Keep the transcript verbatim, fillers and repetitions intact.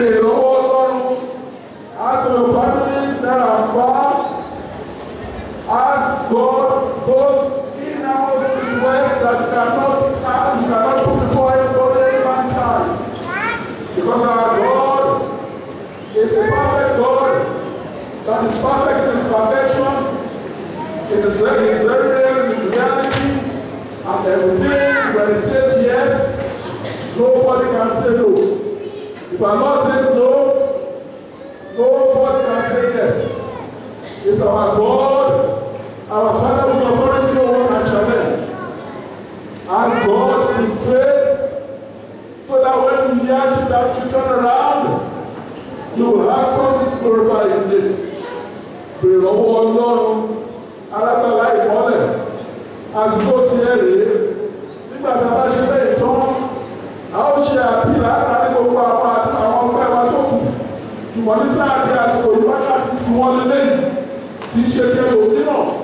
Béèrè lọ́wọ́ Ọlọ́run. As for your families that are far, ask God those innermost requests that you cannot have, you cannot put before anybody, any mankind. Because our God is a perfect God that is perfect in his perfection. It is very, it is very real in his reality. And everything when he says yes, nobody can say no. If our Lord says no, nobody can say yes. It's our God, our Father whose authority no one can challenge. Ask God in faith, so that when He hears you that you turn around, you will have cause to glorify His name. Pray lọ́wọ́ Ọlọ́run, alágbàlá ìmọ́lẹ̀, àsìkò tí ẹ rèé, nígbà tí a bá ṣe bẹ́ẹ̀ tán, a ó ṣe àpìlà àtàrí gbogbo àwọn àwọn ọgbẹ́ wa tó kù. Ṣùgbọ́n ní sáà tí àsìkò ìwákàtí tí wọ́n lé lẹ́yìn, kì í ṣe jẹ́ òmíràn.